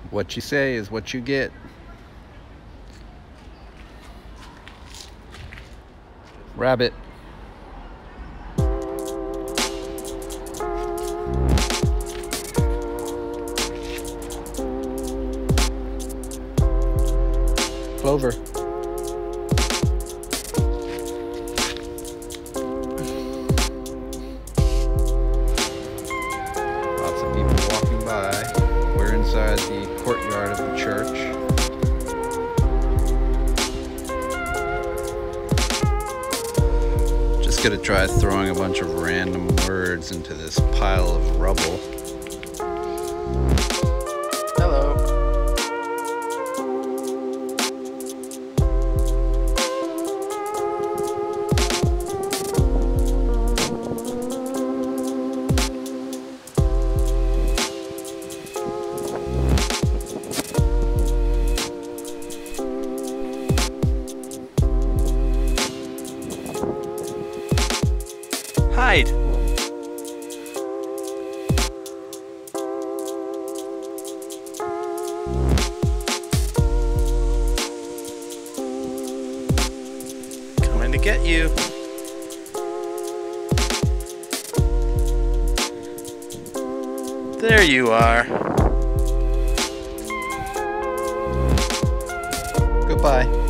What you say is what you get. Rabbit. Clover. Lots of people walking by. We're inside the courtyard of the church. Just gonna try throwing a bunch of random words into this pile of rubble. Hello. Hide. Coming to get you. There you are. Goodbye.